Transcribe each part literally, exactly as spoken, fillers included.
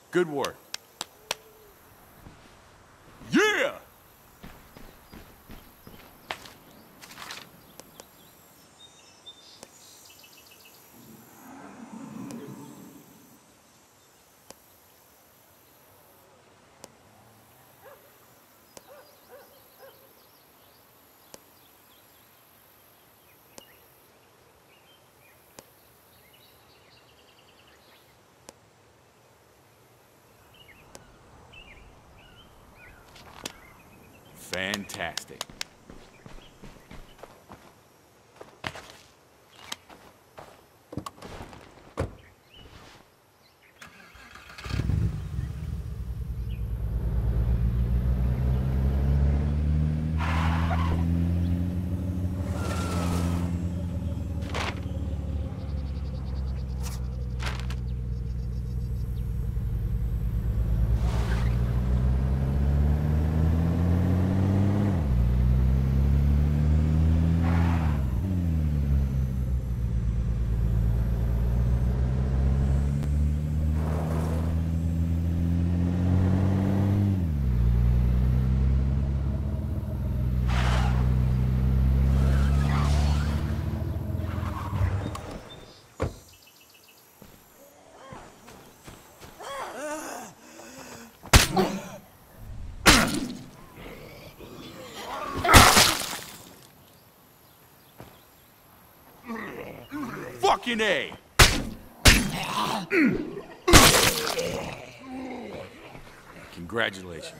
Good work. Yeah! Fantastic. Fucking A! Congratulations.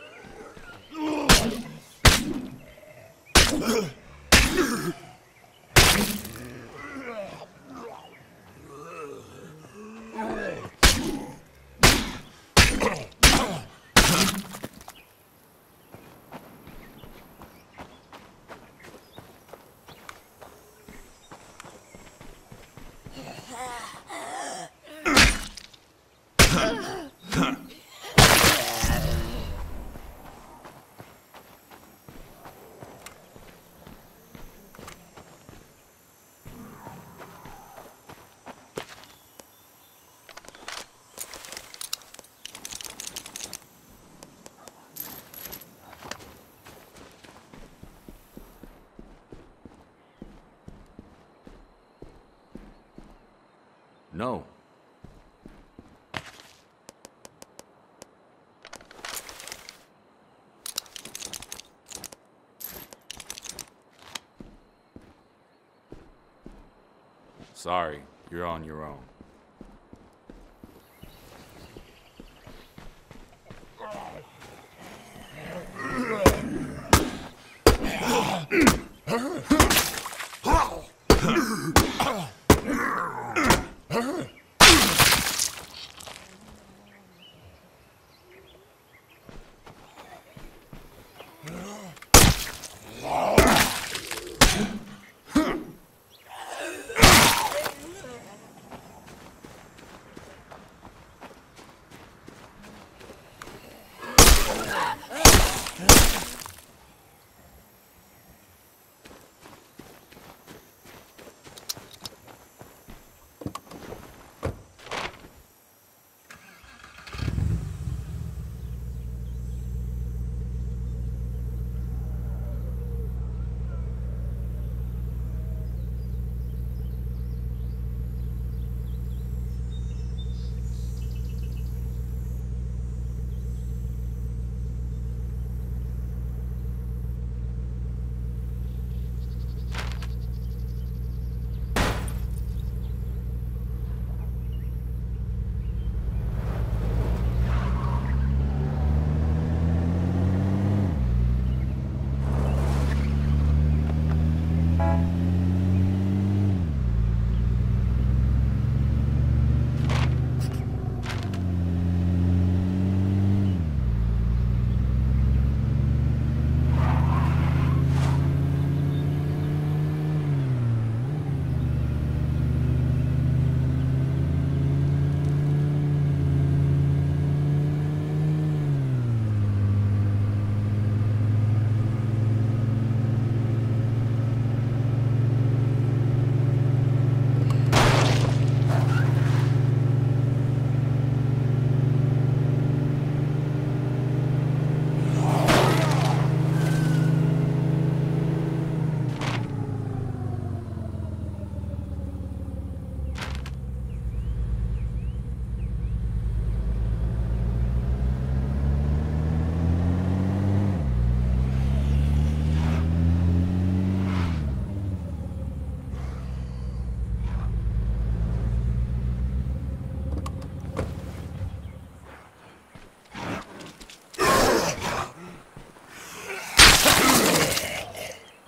No. Sorry, you're on your own.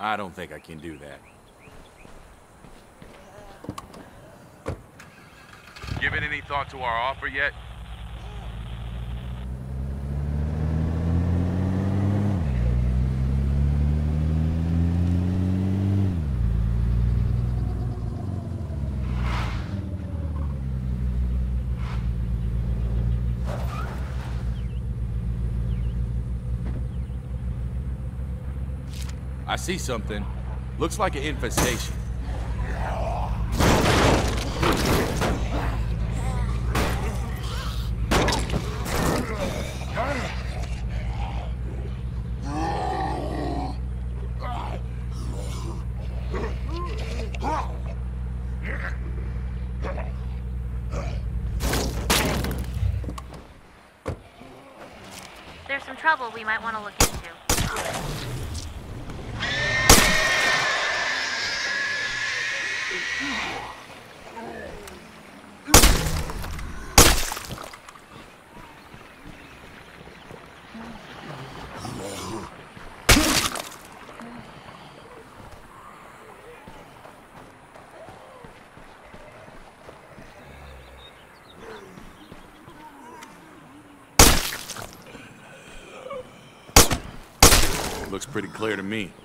I don't think I can do that. Given any thought to our offer yet? I see something. Looks like an infestation. There's some trouble we might want to look into. Looks pretty clear to me.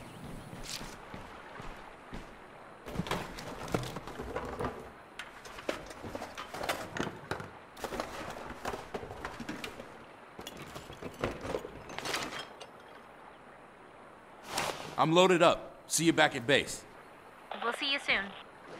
I'm loaded up. See you back at base. We'll see you soon.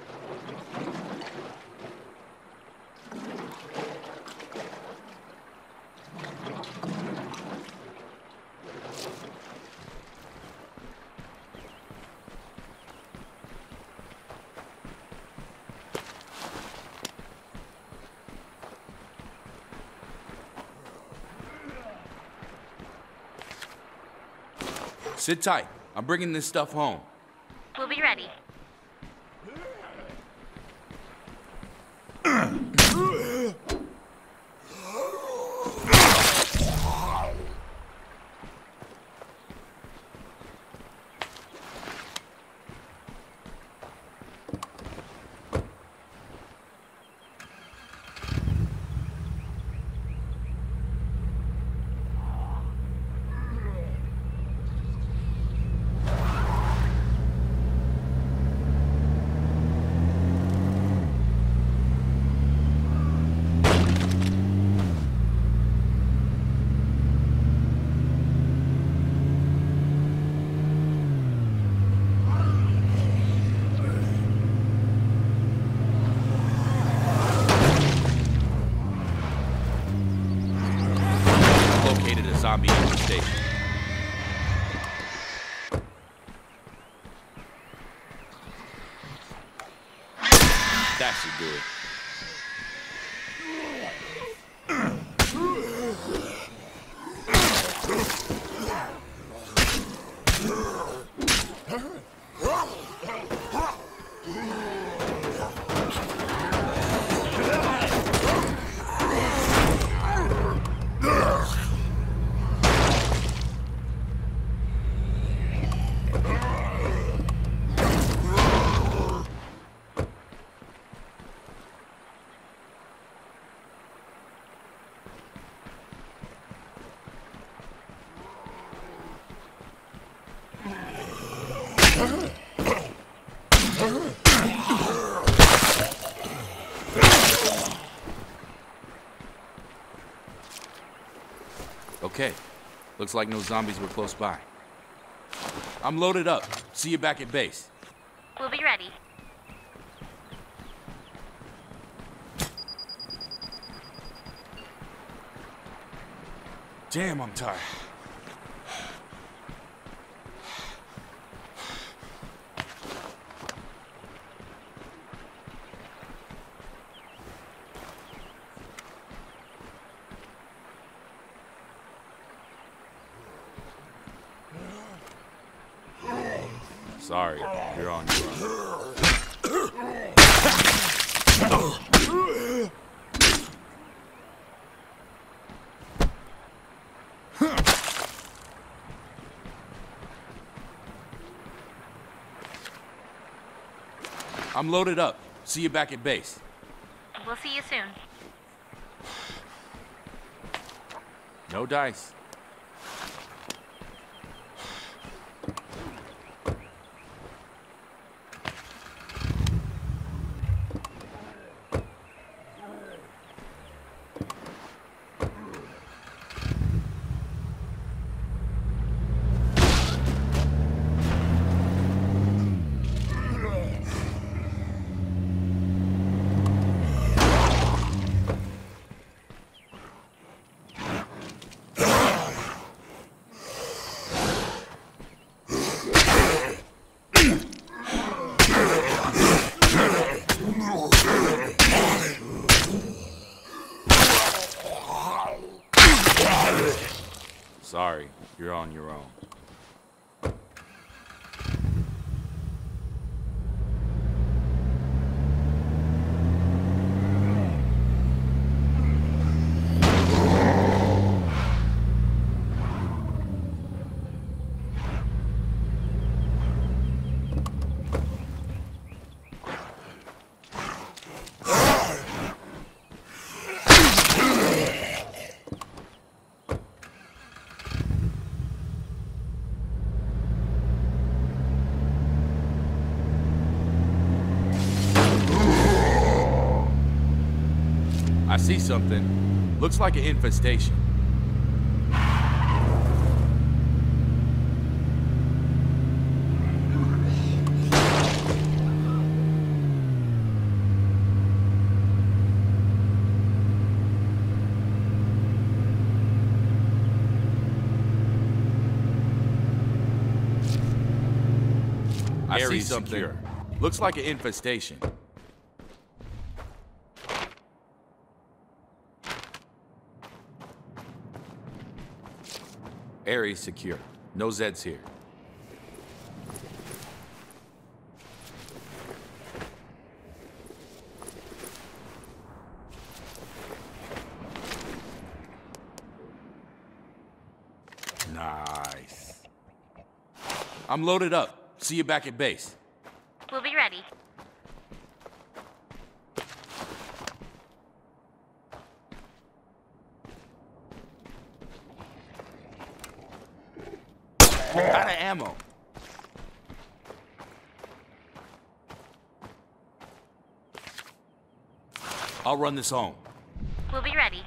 Sit tight. I'm bringing this stuff home. We'll be ready. Zombie infestation. That should do it. Okay. Looks like no zombies were close by. I'm loaded up. See you back at base. We'll be ready. Damn, I'm tired. Sorry, you're on your own. I'm loaded up. See you back at base. We'll see you soon. No dice. Sorry, you're on your own. I see something. Looks like an infestation. I see something. Secure. Looks like an infestation. Area's secure. No Zeds here. Nice. I'm loaded up. See you back at base. We'll be ready. Out of ammo. I'll run this home. We'll be ready.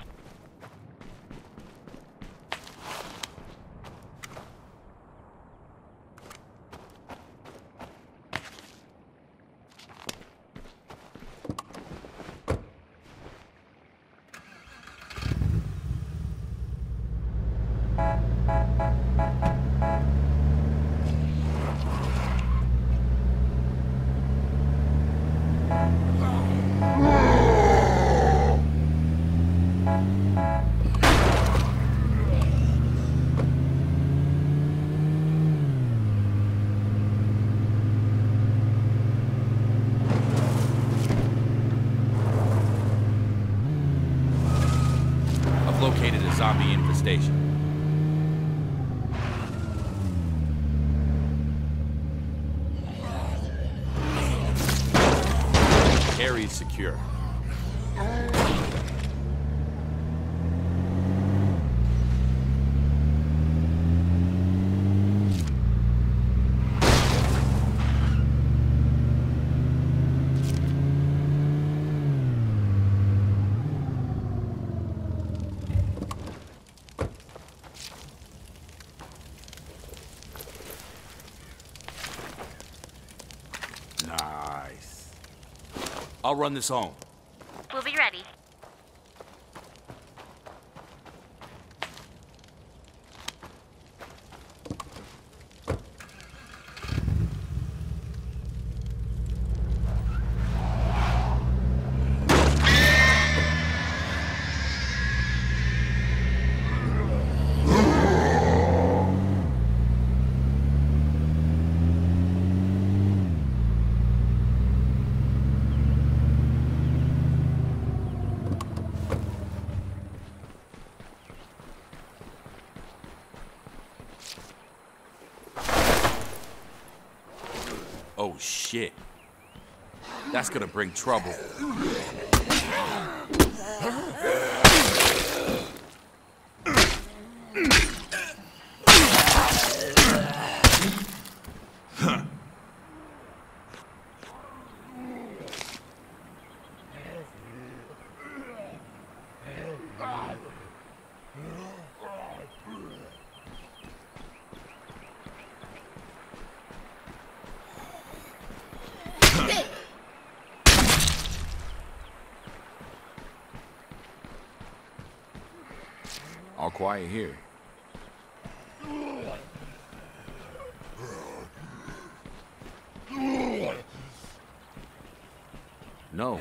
Located a zombie infestation. Area's secure. Nice. I'll run this home. We'll be ready. Oh, shit. That's gonna bring trouble. All quiet here. No.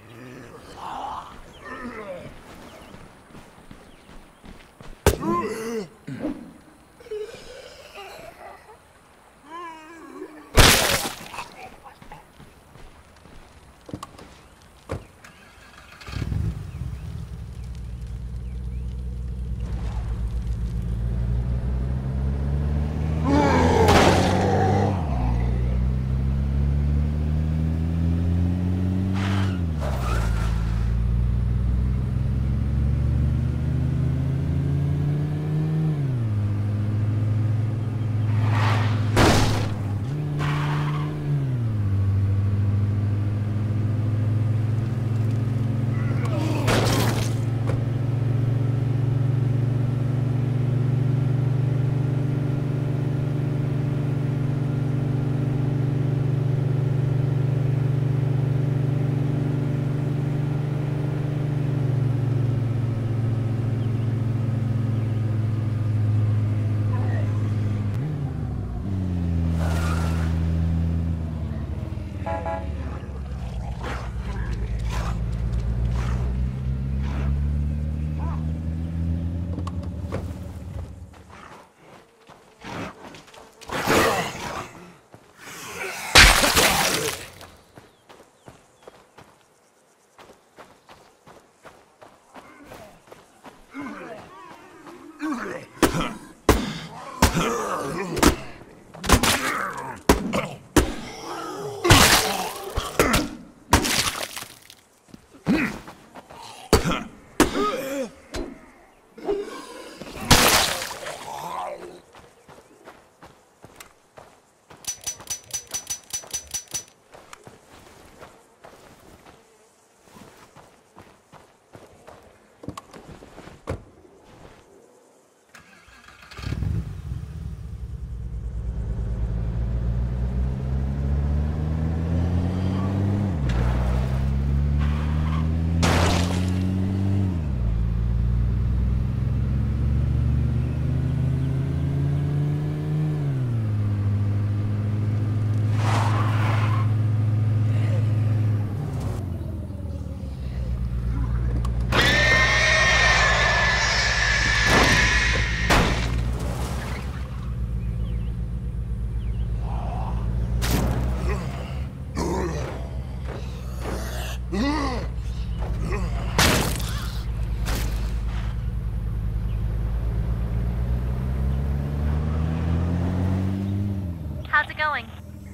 How's it going?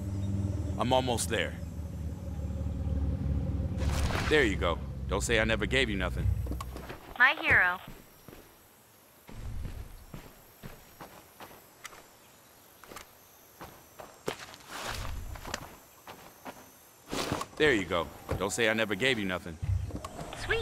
I'm almost there. There you go. Don't say I never gave you nothing. My hero. There you go. Don't say I never gave you nothing. Sweet.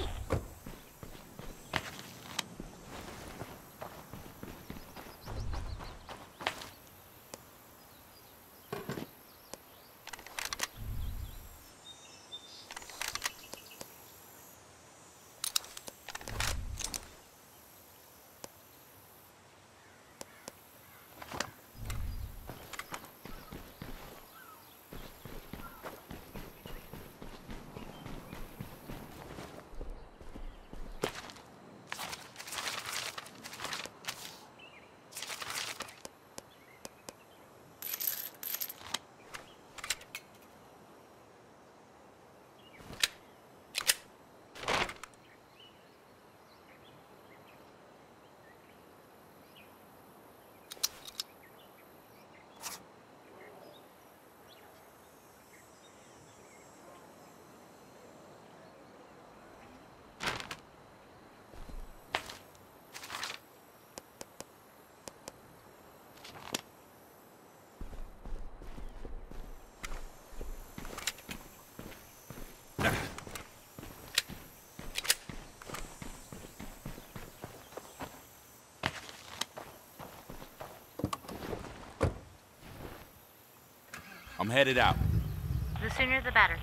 I'm headed out. The sooner the better.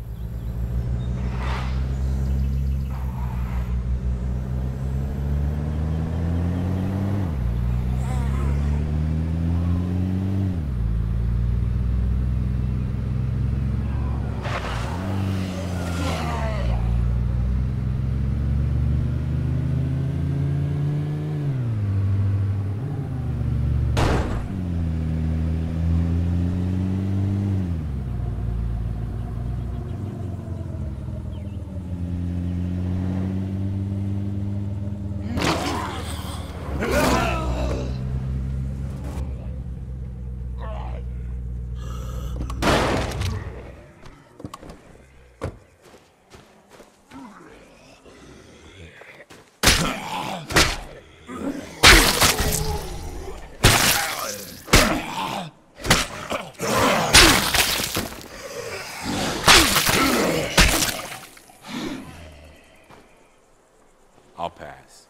I'll pass.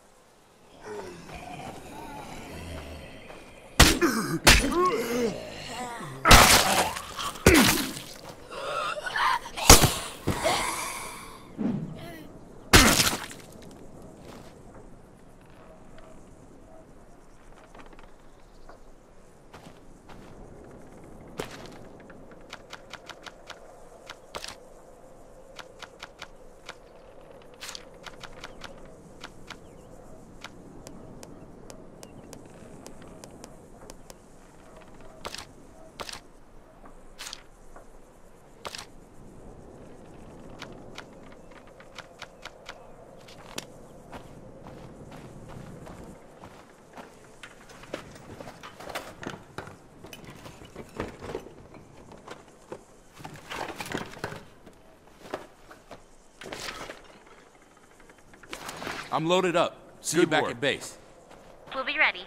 I'm loaded up. See you back at base. We'll be ready.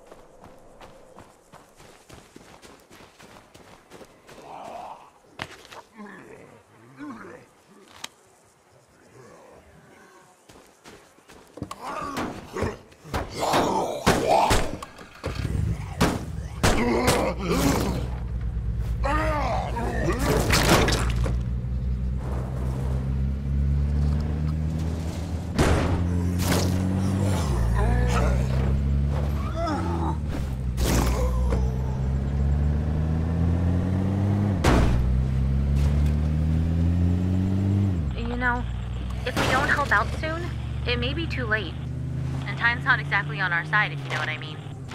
If we don't help out soon, it may be too late. And time's not exactly on our side, if you know what I mean.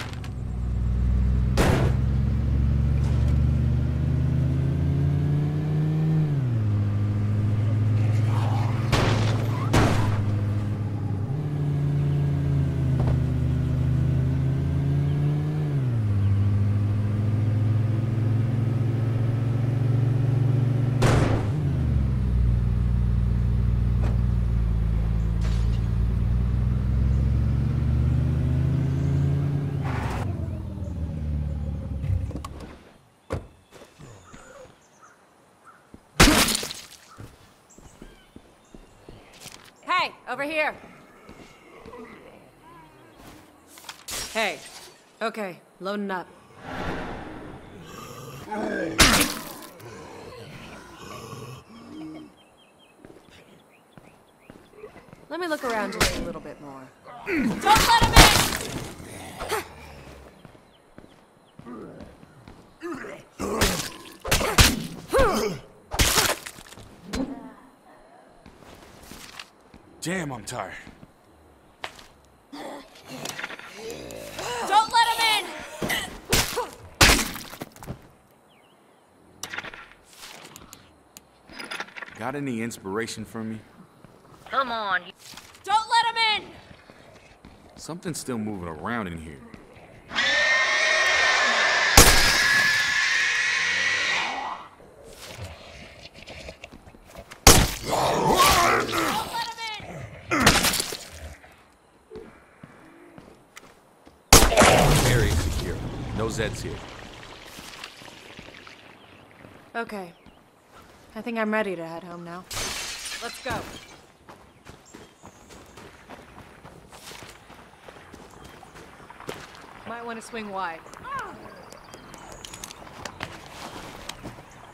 Over here. Hey. Okay, loading up. Let me look around just a little bit more. Don't let him in! Damn, I'm tired. Don't let him in! Got any inspiration from me? Come on. Don't let him in! Something's still moving around in here. Area's secure. No Zeds here. Okay. I think I'm ready to head home now. Let's go. Might want to swing wide.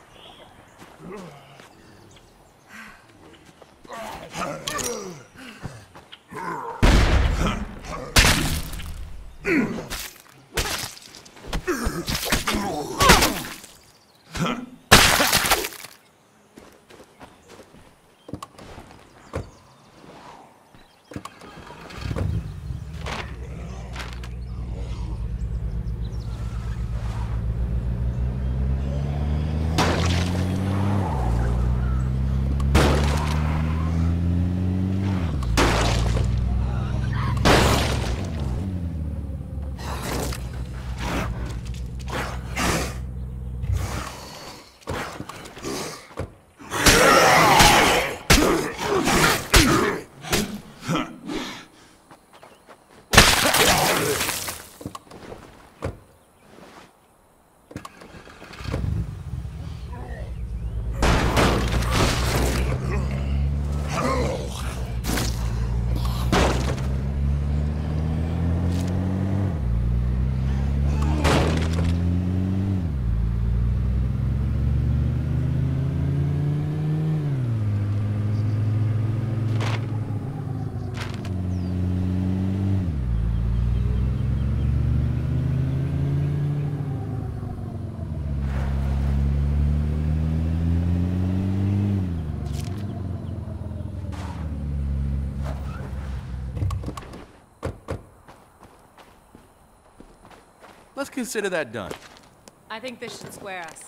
Let's consider that done. I think this should square us.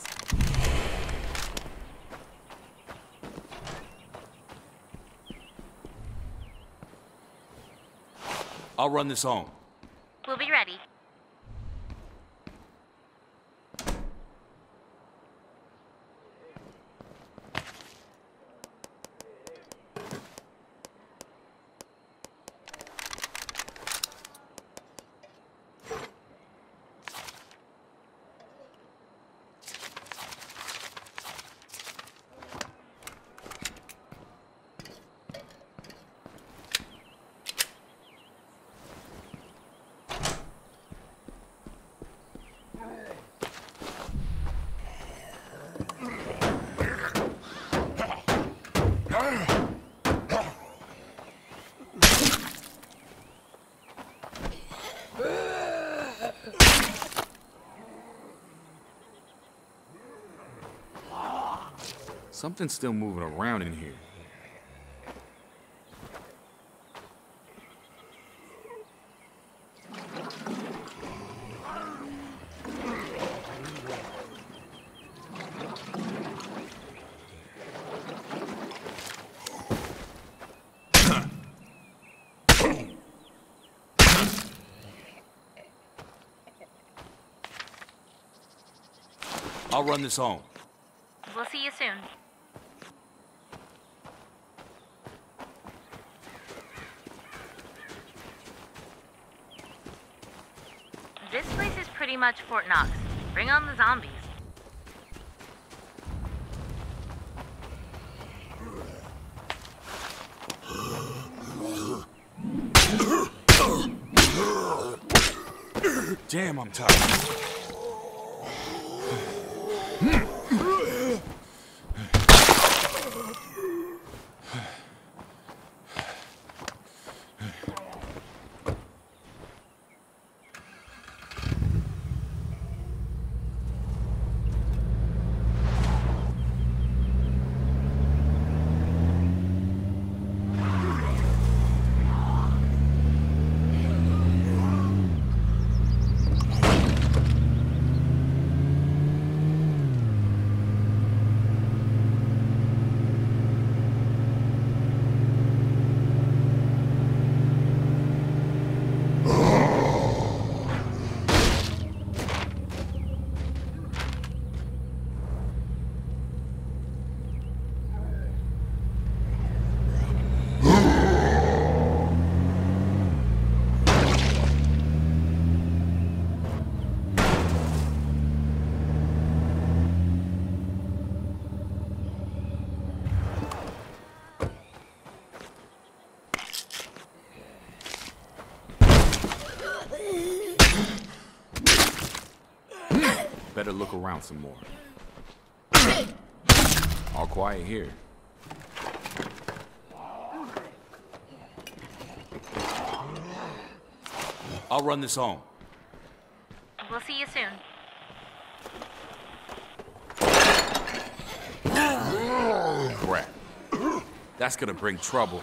I'll run this home. We'll be ready. Something's still moving around in here. I'll run this home. We'll see you soon. This place is pretty much Fort Knox. Bring on the zombies. Damn, I'm tired. Better look around some more. All quiet here. I'll run this home. We'll see you soon. Crap. That's gonna bring trouble.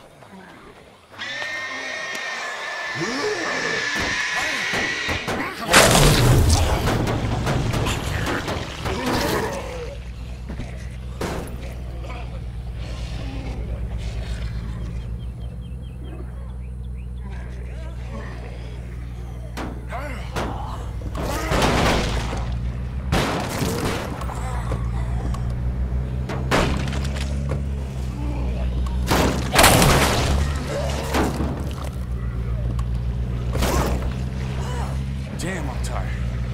Damn, I'm tired.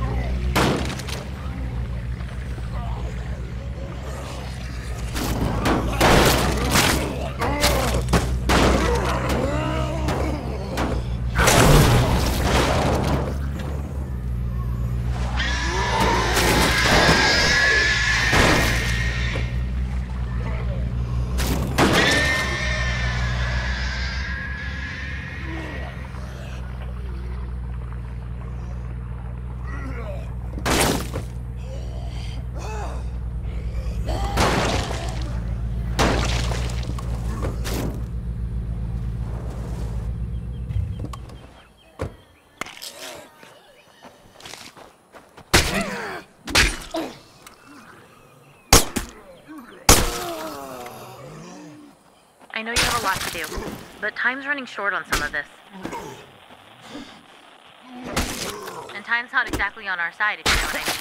I know you have a lot to do, but time's running short on some of this. And time's not exactly on our side, if you know what I mean.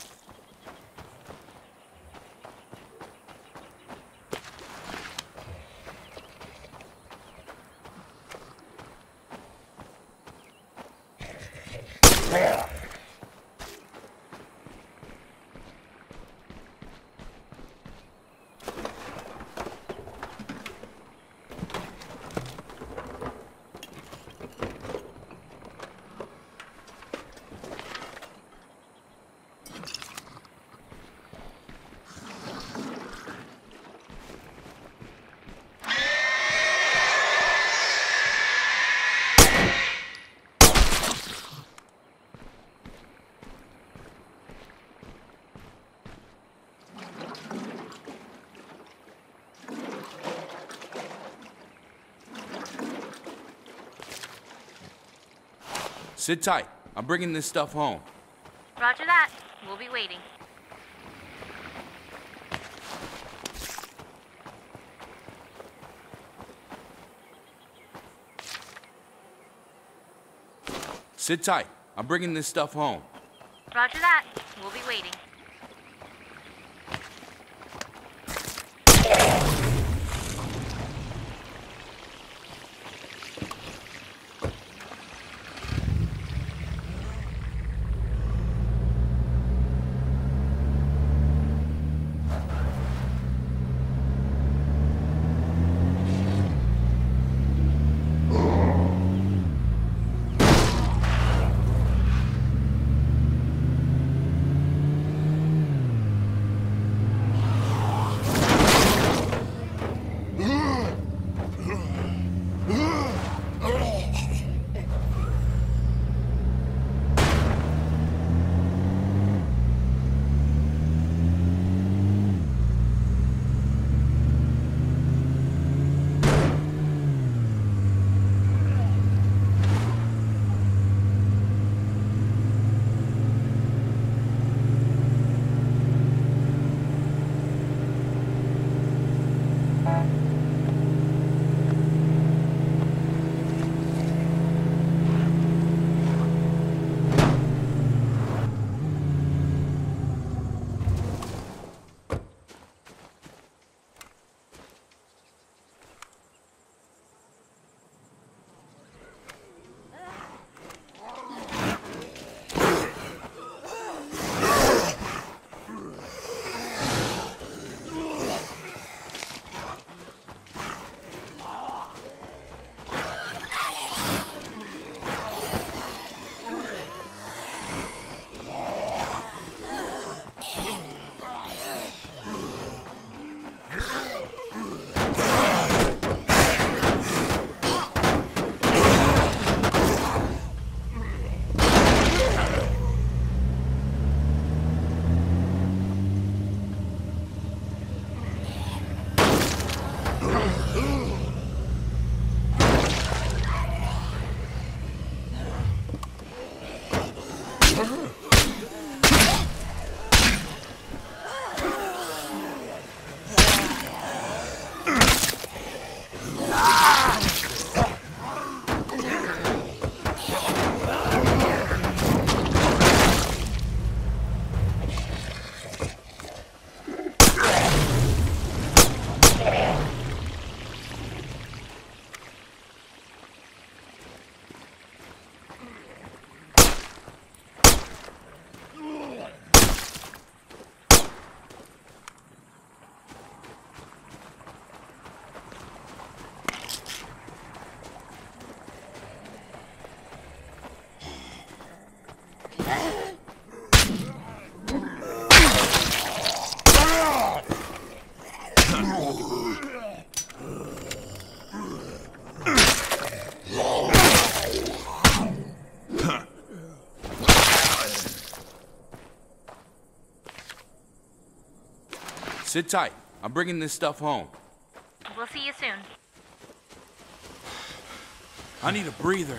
Sit tight. I'm bringing this stuff home. Roger that. We'll be waiting. Sit tight. I'm bringing this stuff home. Roger that. We'll be waiting. Sit tight. I'm bringing this stuff home. We'll see you soon. I need a breather.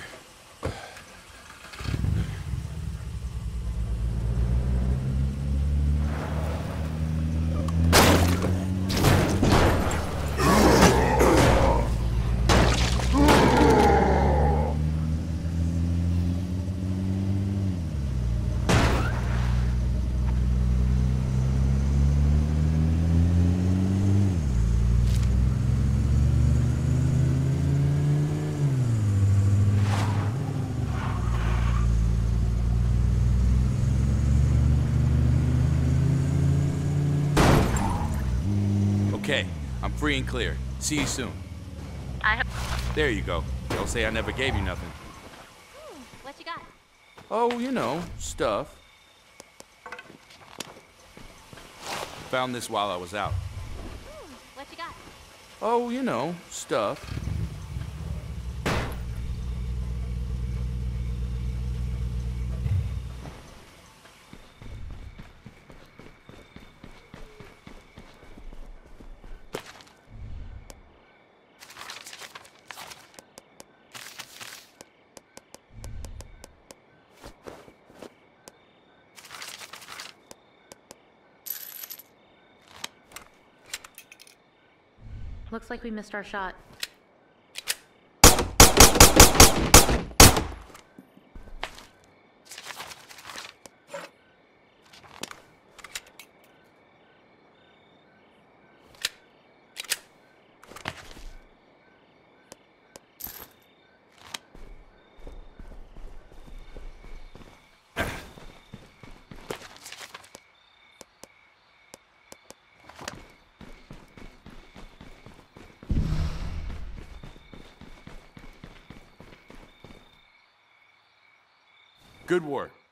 Okay, I'm free and clear. See you soon. I hope. There you go. Don't say I never gave you nothing. Hmm, what you got? Oh, you know, stuff. Found this while I was out. Hmm, what you got? Oh, you know, stuff. Looks like we missed our shot. Good work.